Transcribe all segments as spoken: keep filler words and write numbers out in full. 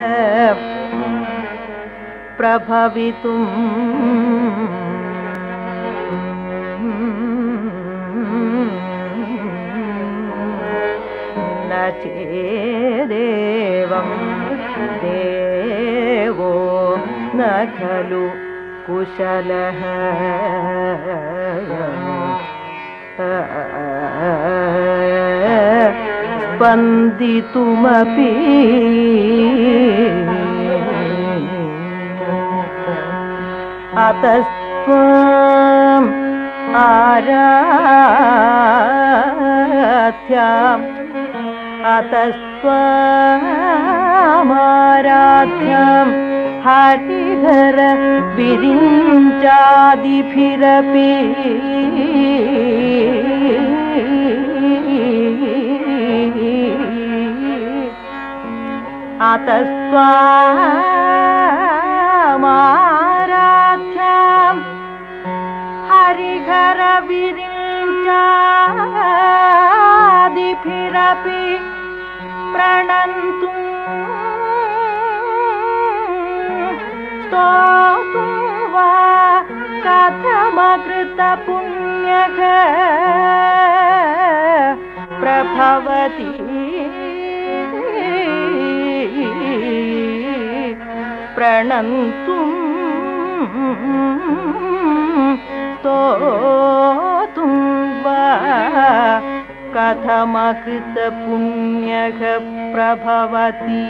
प्रभवितुम् न चेदेवं देवो न खलु कुशलः स्पन्दितुमपि अतस्त्वम् आराध्याम् अतस्त्वमाराध्यं हरिहर विरिञ्चादिभिरपि अतस्त्वमाराध्यं हरिहर विरिञ्चादिभिरपि प्रणन्तुं स्तोतुं वा कथमकृतपुण्यः प्रभवति प्रणन्तुं स्तोतुं वा कथमकृतपुण्यः प्रभवति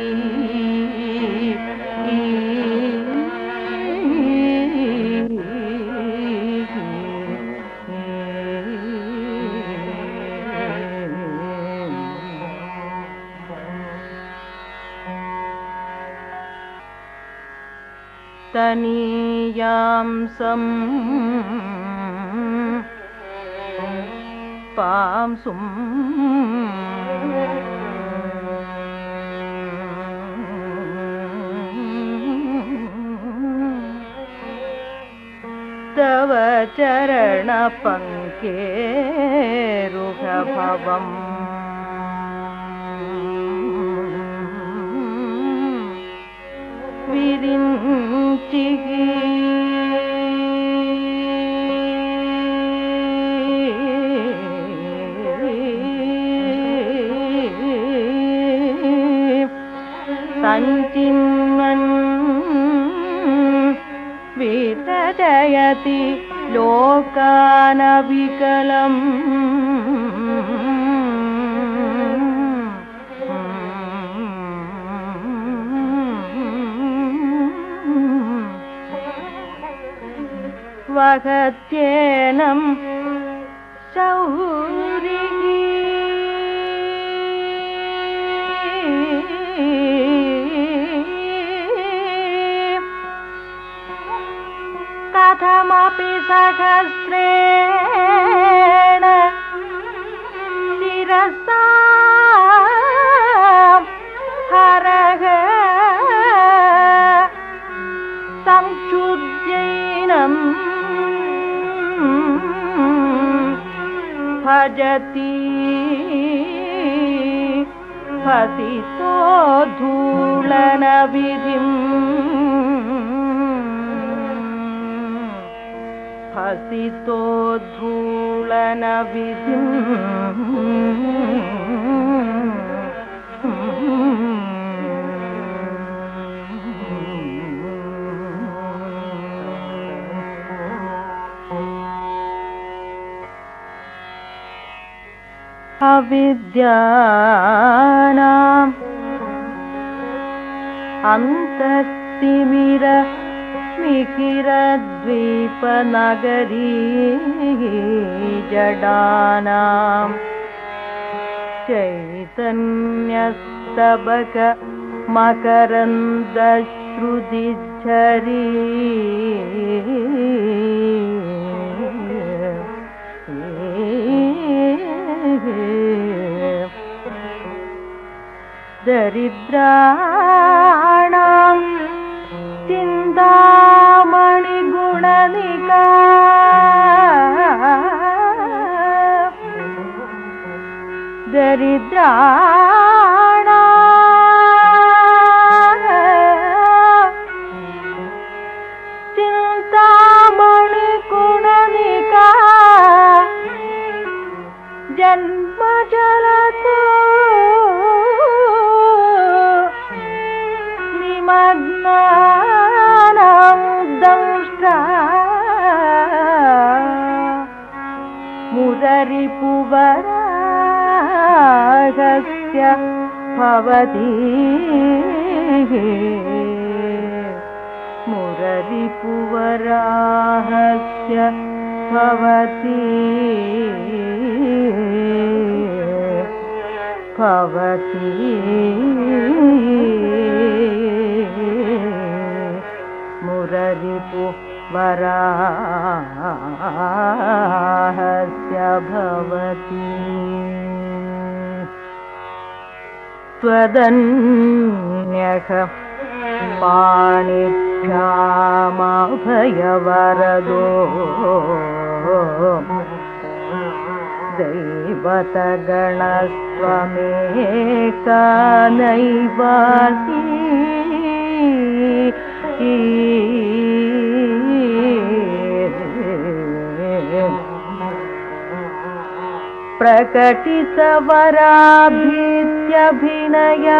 तनीयांसं पांसुं तव चरणपङ्केरुहभवम् विरिञ्चिः सञ्चिन्वन् वितजयति लोकानविकलम् वहत्येनं शौरिः कथमपि सहस्रेण शिरसा हरः संक्षुद्यैनं भजति हसितो धूलनविधिं हसितो धूलनविधिं अविद्यानाम् अन्तस्तिमिर मिहिरद्वीपनगरी जडानां चैतन्यस्तबक मकरन्दश्रुतिझरी दरिद्राणां चिन्तामणिगुणनिका दरिद्राणां मग्नानां दंष्ट्रा मुररिपुवरागस्य भवति मुररिपुवराहस्य भवति भवति मुररिपुवराहस्य भवति त्वदन्यः पाणिभ्यामभयवरदो दैवतगणस्त्वमेका नैवासि प्रकटितवराभीत्यभिनया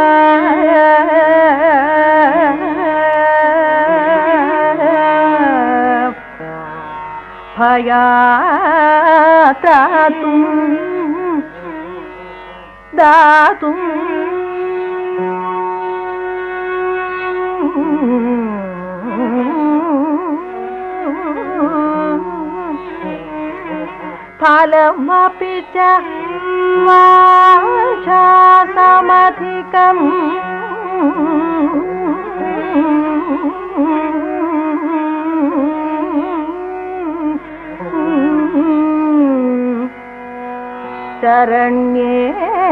भयात्रातुं दातुं फलमपि च वाञ्छासमधिकम् शरण्ये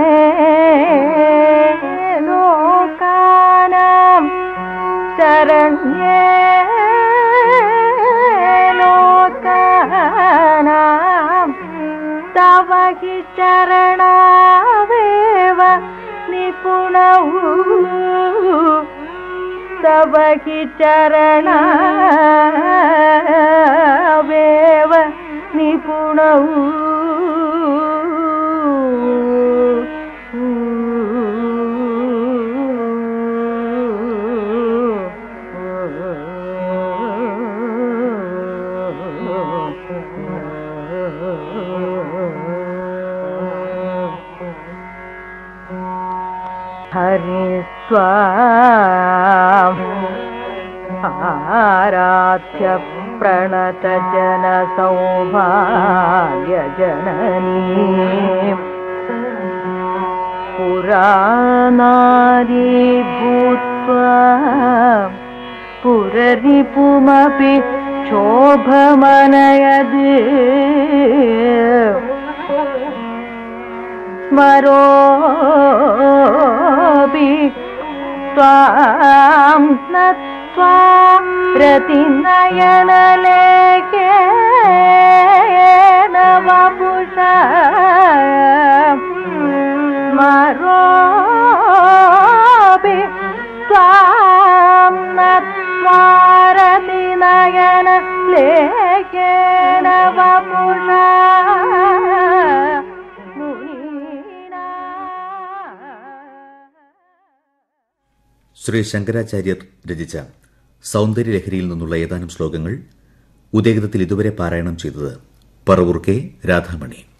लोकानां शरण्ये लोकानां तव हि चरणावेव निपुणौ तव हि चरणावेव निपुणौ हरिस्त्वाम् आराध्य प्रणतजनसौभाग्यजननी पुरानारी भूत्वा पुररिपुमपि क्षोभमनयद् स्मरोऽपि त्वां नत्वा रतिनयनलेखेन वपुषा स्मरोऽपि त्वां नत्वा रतिनयनलेखेन वपुषा ശ്രീ ശങ്കരാചാര്യർ രചിച്ച സൗന്ദര്യലഹരിയിൽ നിന്നുള്ള ഏതാനും ശ്ലോകങ്ങൾ ഉദയഗീതത്തിൽ ഇതുവരെ പാരായണം ചെയ്തത് പറവൂർ കെ രാധാമണി.